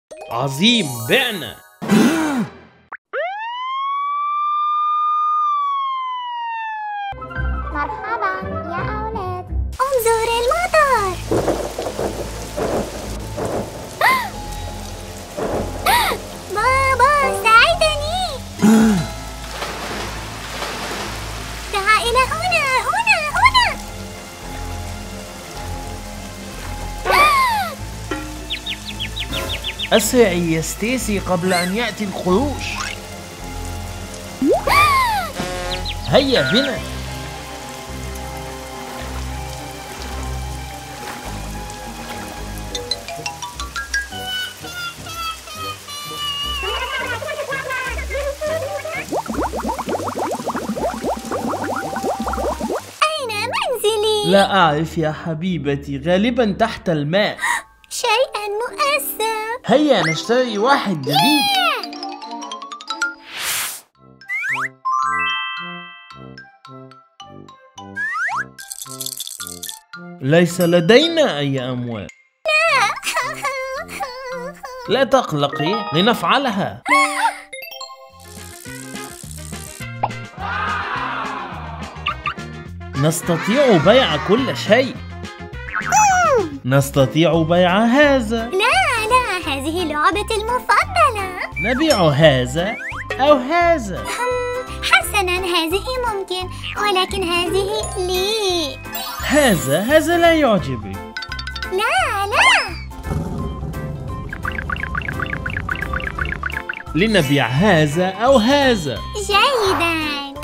عظيم، بعنا. مرحبا يا أولاد، انظر المطر. بابا ساعدني. تعال إلى هنا هنا هنا. أسرعي يا ستيسي قبل أن يأتي القروش. هيا بنا. أين منزلي؟ لا أعرف يا حبيبتي، غالبا تحت الماء. شيئا مؤسف. هيا نشتري واحد جديد. ليس لدينا أي أموال. لا تقلقي، لنفعلها. نستطيع بيع كل شيء. نستطيع بيع هذا. لا، هذه لعبتي المفضلة. نبيع هذا أو هذا. حسنا، هذه ممكن، ولكن هذه لي. هذا لا يعجبك. لا. لنبيع هذا أو هذا. جيدا.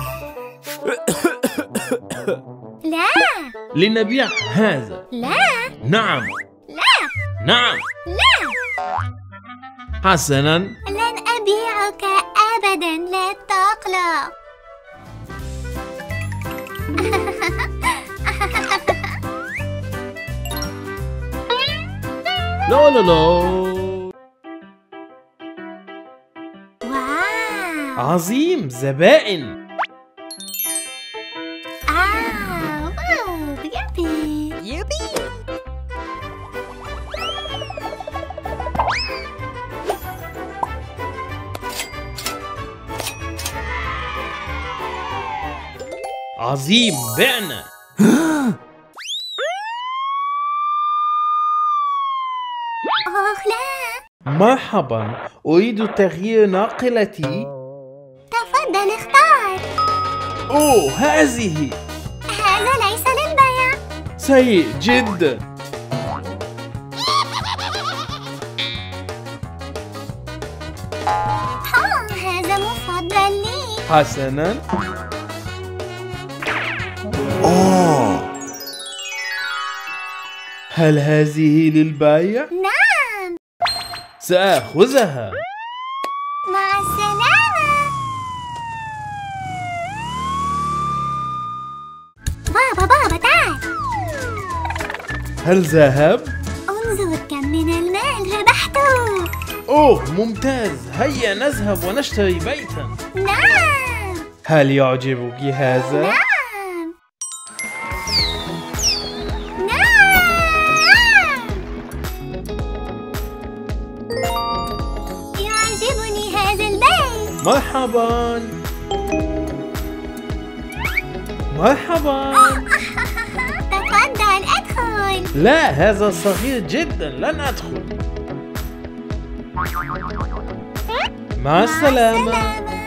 لا. لنبيع هذا. لا. نعم. لا. نعم. لا. حسنا. لن أبيعك أبدا، لا تقلق. لا. واو. عظيم، زبائن. واو، يبي. عظيم، بعنا. لا. مرحبا، أريد تغيير ناقلتي. تفضل اختار. أوه، هذه. هذا ليس للبيع. سيء جدا. هذا مفضل لي. حسنا. هل هذه للبيع؟ نعم. سآخذها. مع السلامة. بابا تعال. هل ذهب؟ انظر كم من المال ربحته. أوه، ممتاز. هيا نذهب ونشتري بيتا. نعم. هل يعجبك هذا؟ نعم. يعجبني هذا البيت. مرحبا. تفضل ادخل. لا، هذا صغير جدا، لن أدخل. مع السلامة.